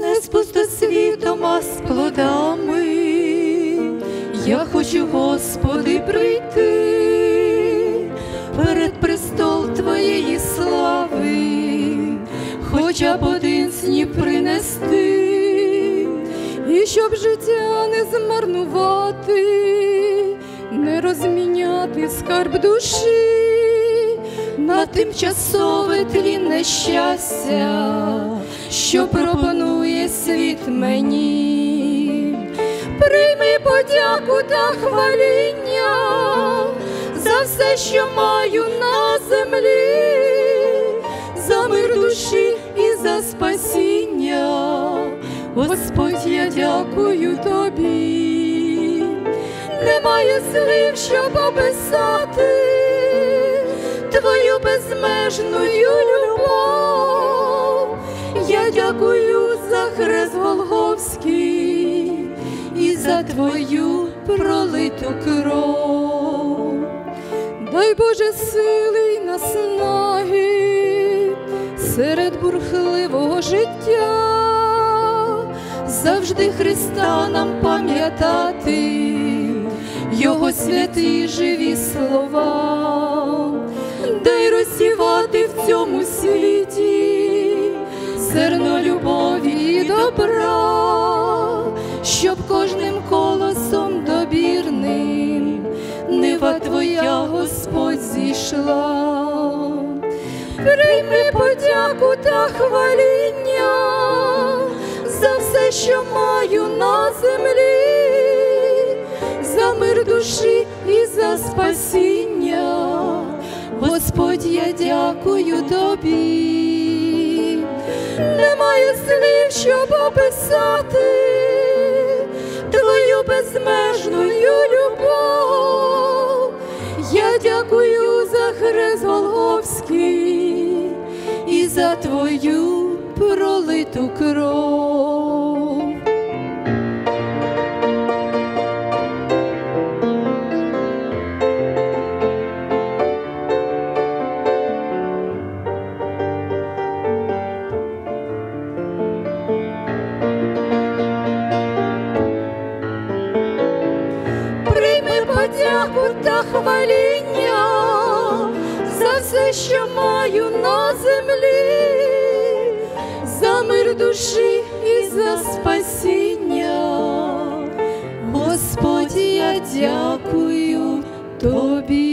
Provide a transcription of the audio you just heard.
не з пустосвітом, а з плодами. Я хочу, Господи, прийти перед престол Твоєї слави, хоча б один сніп принести, і щоб життя не змарнувати, не розміняти скарб душі на тимчасове тлінне щастя, що пропонує світ мені. Прийми подяку та хваління за все, що маю на землі, за мир душі і за спасіння. Господь, я дякую Тобі. Немає слів, щоб описати Твою безмежну любов. Я дякую за хрест Голгофський і за Твою пролиту кров. Дай, Боже, сили й наснаги серед бурхливого життя, завжди Христа нам пам'ятати, Його святі живі слова. Дай розсівати в цьому світі зерно любові і добра, щоб кожним колосом добірним нива Твоя, Господь, зійшла. Прийми подяку та хваління за все, що маю на землі, за мир душі і за спасіння. Господь, я дякую Тобі. Немає слів, щоб описати Твою безмежну любов. Я дякую за хрест Голгофський і за Твою пролиту кров. Подяку та хваління за все, що маю на землі, за мир душі і за спасіння. Господь, я дякую Тобі.